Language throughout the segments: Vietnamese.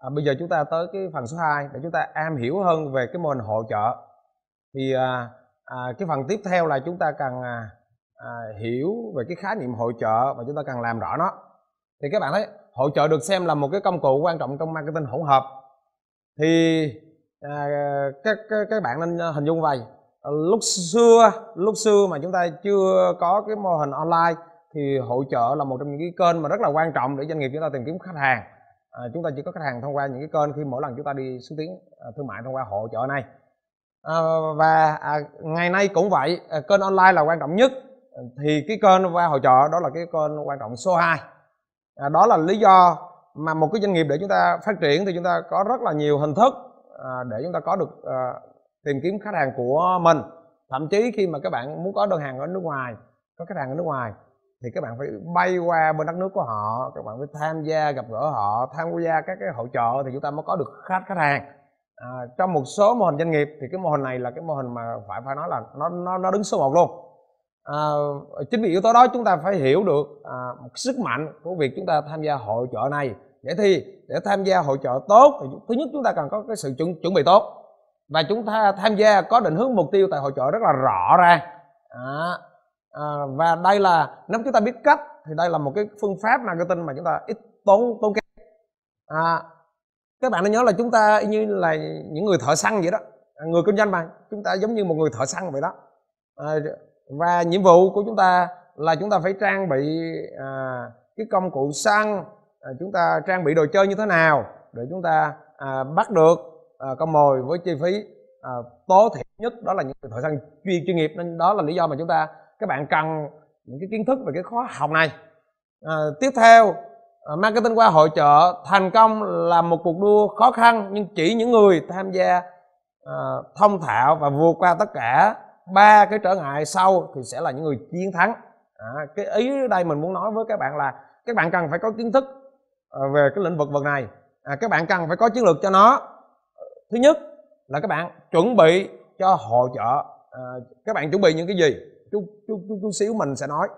Bây giờ chúng ta tới cái phần số 2 để chúng ta am hiểu hơn về cái mô hình hội chợ. Thì cái phần tiếp theo là chúng ta cần hiểu về cái khái niệm hội chợ và chúng ta cần làm rõ nó. Thì các bạn thấy hội chợ được xem là một cái công cụ quan trọng trong marketing hỗn hợp. Thì các bạn nên hình dung vậy. Lúc xưa mà chúng ta chưa có cái mô hình online thì hội chợ là một trong những cái kênh mà rất là quan trọng để doanh nghiệp chúng ta tìm kiếm khách hàng. Chúng ta chỉ có khách hàng thông qua những cái kênh khi mỗi lần chúng ta đi xúc tiến thương mại thông qua hội chợ này. Ngày nay cũng vậy, kênh online là quan trọng nhất, thì cái kênh qua hội chợ đó là cái kênh quan trọng số 2. Đó là lý do mà một cái doanh nghiệp để chúng ta phát triển thì chúng ta có rất là nhiều hình thức để chúng ta có được tìm kiếm khách hàng của mình. Thậm chí khi mà các bạn muốn có đơn hàng ở nước ngoài, có khách hàng ở nước ngoài thì các bạn phải bay qua bên đất nước của họ, các bạn phải tham gia gặp gỡ họ, tham gia các cái hội chợ thì chúng ta mới có được khách hàng. Trong một số mô hình doanh nghiệp thì cái mô hình này là cái mô hình mà phải nói là nó đứng số 1 luôn. Chính vì yếu tố đó chúng ta phải hiểu được một sức mạnh của việc chúng ta tham gia hội chợ này. Để tham gia hội chợ tốt thì thứ nhất chúng ta cần có cái sự chuẩn bị tốt, và chúng ta tham gia có định hướng mục tiêu tại hội chợ rất là rõ ràng. Và đây là nếu chúng ta biết cách thì đây là một cái phương pháp marketing mà chúng ta ít tốn kém. Các bạn nên nhớ là chúng ta như là những người thợ săn vậy đó, người kinh doanh mà chúng ta giống như một người thợ săn vậy đó. Và nhiệm vụ của chúng ta là chúng ta phải trang bị cái công cụ săn, chúng ta trang bị đồ chơi như thế nào để chúng ta bắt được con mồi với chi phí tối thiểu nhất. Đó là những thợ săn chuyên nghiệp, nên đó là lý do mà các bạn cần những cái kiến thức về cái khóa học này. Tiếp theo, marketing qua hội chợ thành công là một cuộc đua khó khăn, nhưng chỉ những người tham gia thông thạo và vượt qua tất cả 3 cái trở ngại sau thì sẽ là những người chiến thắng. Cái ý ở đây mình muốn nói với các bạn là các bạn cần phải có kiến thức về cái lĩnh vực này. Các bạn cần phải có chiến lược cho nó. Thứ nhất là các bạn chuẩn bị cho hội chợ. Các bạn chuẩn bị những cái gì? Chút xíu mình sẽ nói.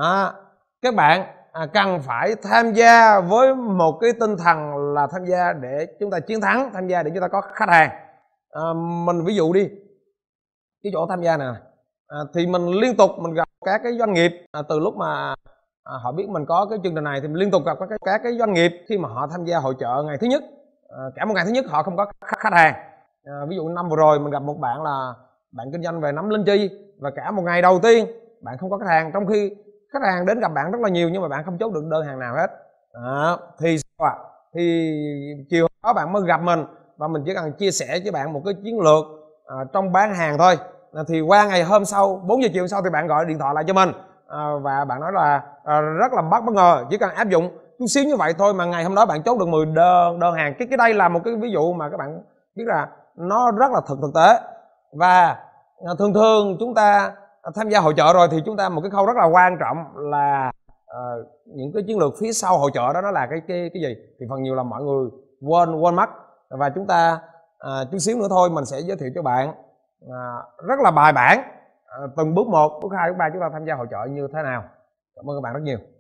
Các bạn cần phải tham gia với một cái tinh thần là tham gia để chúng ta chiến thắng, tham gia để chúng ta có khách hàng. Mình ví dụ đi, cái chỗ tham gia này thì mình liên tục mình gặp các cái doanh nghiệp từ lúc mà họ biết mình có cái chương trình này thì mình liên tục gặp các cái doanh nghiệp khi mà họ tham gia hội chợ ngày thứ nhất, cả một ngày thứ nhất họ không có khách hàng. Ví dụ năm vừa rồi mình gặp một bạn là bạn kinh doanh về nấm linh chi, và cả một ngày đầu tiên bạn không có khách hàng, trong khi khách hàng đến gặp bạn rất là nhiều nhưng mà bạn không chốt được đơn hàng nào hết. Thì sao ạ? Thì chiều đó bạn mới gặp mình và mình chỉ cần chia sẻ với bạn một cái chiến lược trong bán hàng thôi. Thì qua ngày hôm sau 4 giờ chiều sau thì bạn gọi điện thoại lại cho mình và bạn nói là rất là bất ngờ, chỉ cần áp dụng chút xíu như vậy thôi mà ngày hôm đó bạn chốt được 10 đơn hàng. Cái đây là một cái ví dụ mà các bạn biết là nó rất là thực tế. Và thường chúng ta tham gia hội chợ rồi thì chúng ta một cái khâu rất là quan trọng là những cái chiến lược phía sau hội chợ đó nó là cái gì thì phần nhiều là mọi người quên mất. Và chúng ta chút xíu nữa thôi mình sẽ giới thiệu cho bạn rất là bài bản từng bước 1, bước 2, bước 3 chúng ta tham gia hội chợ như thế nào. Cảm ơn các bạn rất nhiều.